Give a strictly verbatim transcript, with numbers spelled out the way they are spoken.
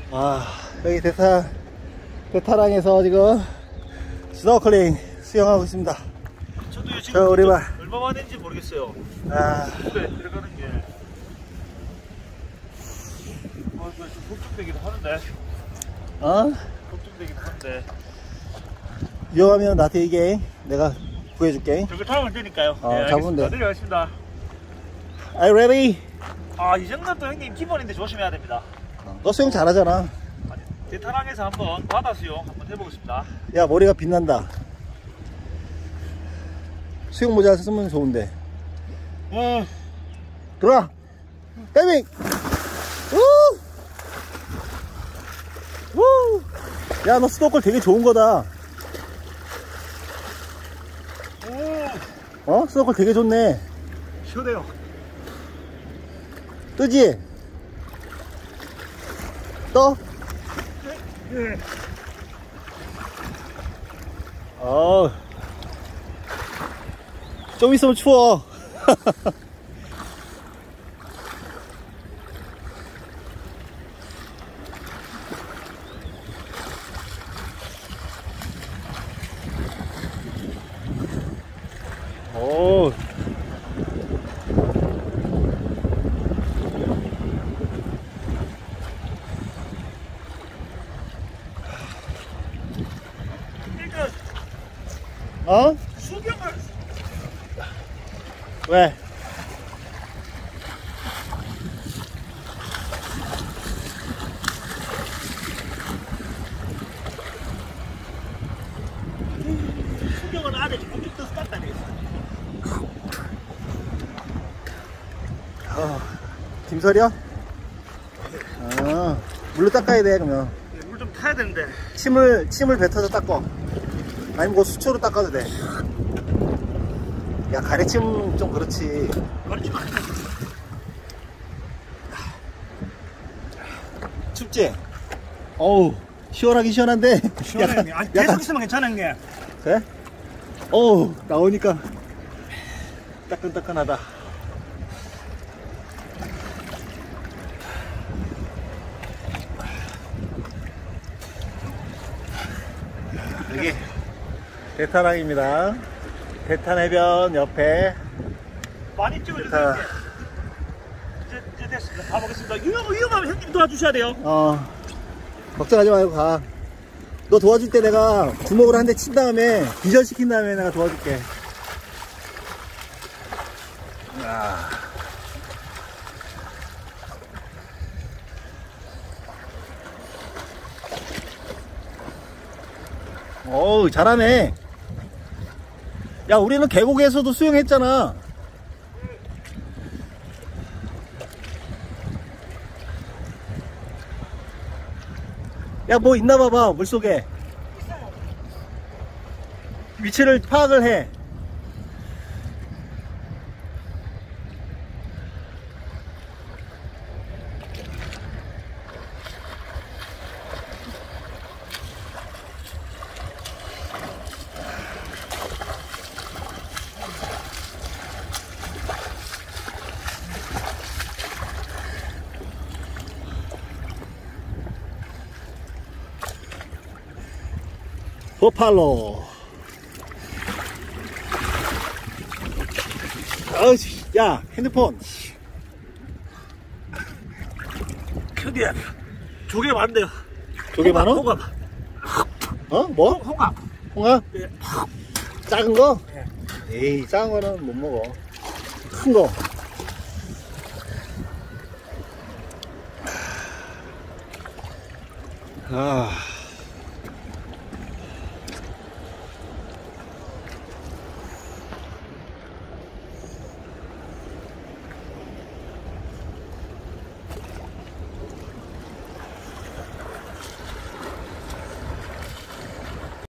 아, 여기 대타, 대타랑에서 지금 스노클링 수영하고 있습니다. 저도 지금 저 우리 봐. 얼마 만인지 모르겠어요. 아, 물에 들어가는 게. 어, 이거 좀 걱정되기도 하는데. 어? 걱정되기도 하는데. 위험하면 나한테 얘기해. 내가 구해줄게. 저기 타면 되니까요. 어, 네, 잡으면 돼. 내려가겠습니다. Are you ready? 아, 이 정도는 또 형님 기본인데 조심해야 됩니다. 너 수영 잘하잖아. 아니, 대타랑에서 한번 바다 수영 한번 해보겠습니다. 야, 머리가 빛난다. 수영 모자 쓰면 좋은데. 어. 들어와. 다이빙. 우! 우! 야, 너 스노클 되게 좋은 거다. 오. 어? 스노클 되게 좋네. 시원해요. 뜨지? 떠? 네. 어. 좀 있으면 추워. 오. 어? 수경을 왜? 수경은 안에 조금 떠서 닦아야 되겠어. 어, 김설이야? 아, 물로 닦아야 돼, 그러면. 물 좀 타야 되는데. 침을, 침을 뱉어서 닦어. 아니면 뭐 수초로 닦아도 돼. 야, 가래침 좀 그렇지. 그렇지 마. 춥지? 어우, 시원하긴 시원한데. 시원해. 약간, 아니, 계속 약간, 있으면 괜찮은 게. 그래? 어우, 나오니까 따끈따끈하다. 여기 대타랑입니다. 대탄 해변 옆에. 많이 찍어주세요. 자. 이제, 이제 됐습니다. 다 먹겠습니다. 위험, 위험하면 형님 도와주셔야 돼요. 어, 걱정하지 말고 가. 너 도와줄 때 내가 주먹으로 한 대 친 다음에 기절시킨 다음에 내가 도와줄게. 아. 어우, 잘하네. 야, 우리는 계곡에서도 수영했잖아. 야, 뭐 있나 봐봐, 물속에. 위치를 파악을 해. 버팔로. 어이씨, 야, 핸드폰. 형님, 조개 많은데요. 조개 많어? 홍합. 어? 뭐? 홍합. 홍합? 예. 작은 거? 예. 에이, 작은 거는 못 먹어. 큰 거. 아.